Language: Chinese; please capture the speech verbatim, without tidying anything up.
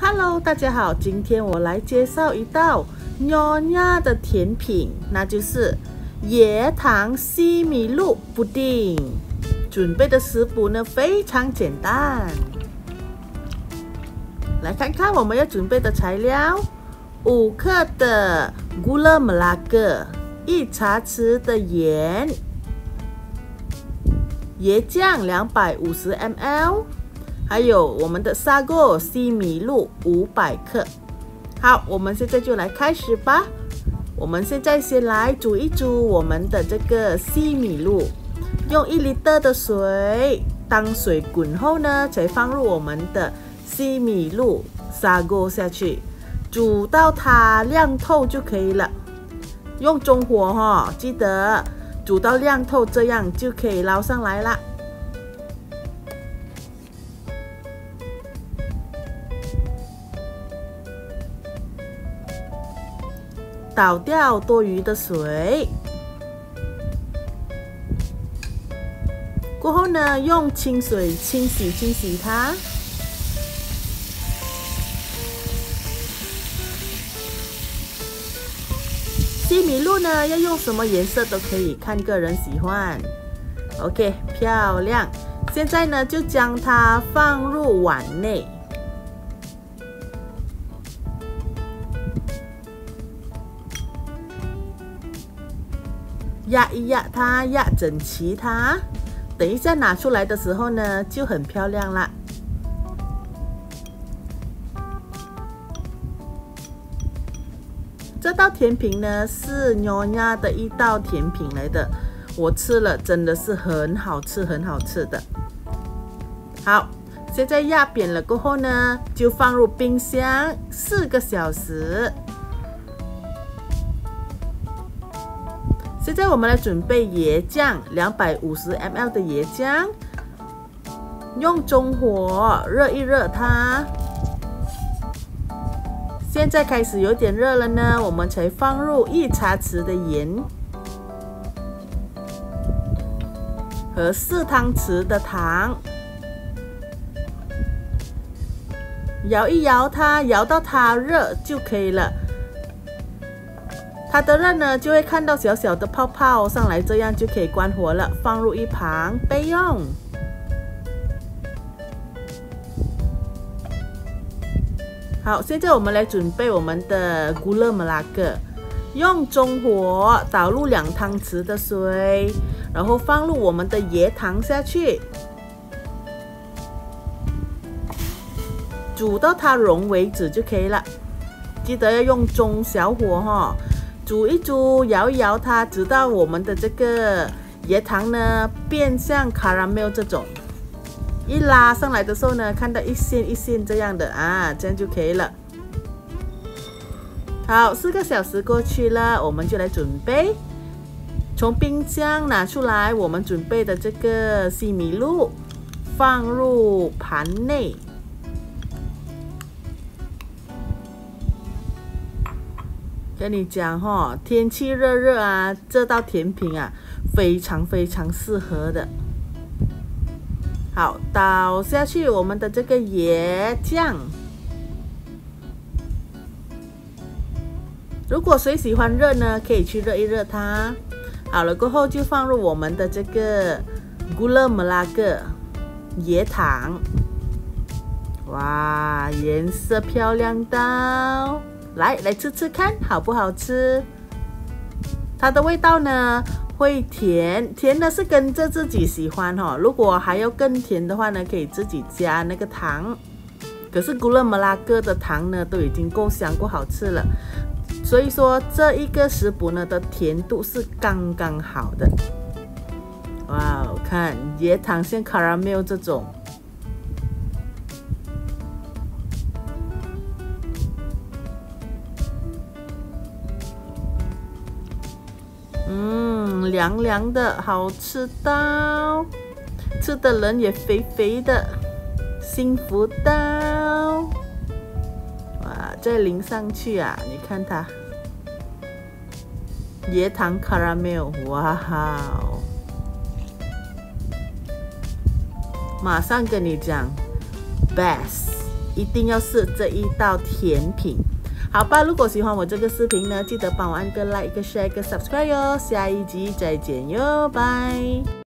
Hello， 大家好，今天我来介绍一道Nyonya的甜品，那就是椰糖西米露布丁。准备的食谱呢非常简单，来看看我们要准备的材料：五克的 Gula Melaka， 一茶匙的盐，椰酱两百五十毫升。还有我们的沙果西米露五百克。好，我们现在就来开始吧。我们现在先来煮一煮我们的这个西米露，用一升的水，当水滚后呢，才放入我们的西米露沙果下去，煮到它亮透就可以了。用中火哈、哦，记得煮到亮透，这样就可以捞上来啦。倒掉多余的水，过后呢，用清水清洗清洗它。西米露呢，要用什么颜色都可以，看个人喜欢。OK， 漂亮。现在呢，就将它放入碗内。压一压它，压整齐它，等一下拿出来的时候呢，就很漂亮啦。这道甜品呢，是Nyonya的一道甜品来的，我吃了真的是很好吃，很好吃的。好，现在压扁了过后呢，就放入冰箱四个小时。现在我们来准备椰酱，两百五十毫升的椰酱，用中火热一热它。现在开始有点热了呢，我们才放入一茶匙的盐和四汤匙的糖，摇一摇它，摇到它热就可以了。它的热呢，就会看到小小的泡泡上来，这样就可以关火了，放入一旁备用。好，现在我们来准备我们的 Gula Melaka， 用中火倒入两汤匙的水，然后放入我们的椰糖下去，煮到它融为止就可以了。记得要用中小火哈、哦。煮一煮，摇一摇它，直到我们的这个椰糖呢变像 caramel 这种，一拉上来的时候呢，看到一线一线这样的啊，这样就可以了。好，四个小时过去了，我们就来准备，从冰箱拿出来我们准备的这个西米露，放入盘内。跟你讲哈、哦，天气热热啊，这道甜品啊，非常非常适合的。好，倒下去我们的这个椰酱。如果谁喜欢热呢，可以去热一热它。好了过后就放入我们的这个 Gula Melaka 椰糖。哇，颜色漂亮到！来，来吃吃看，好不好吃？它的味道呢，会甜，甜的是跟着自己喜欢哈、哦。如果还要更甜的话呢，可以自己加那个糖。可是 Gula Melaka 的糖呢，都已经够香够好吃了，所以说这一个食谱呢的甜度是刚刚好的。哇，看椰糖像 caramel 这种。嗯，凉凉的，好吃到，吃的人也肥肥的，幸福到。哇，再淋上去啊，你看它，椰糖 caramel， 哇哦！马上跟你讲 ，best。 一定要试这一道甜品。好吧，如果喜欢我这个视频呢，记得帮我按个 like、一个 share、一个 subscribe 哟。下一集再见哟，拜。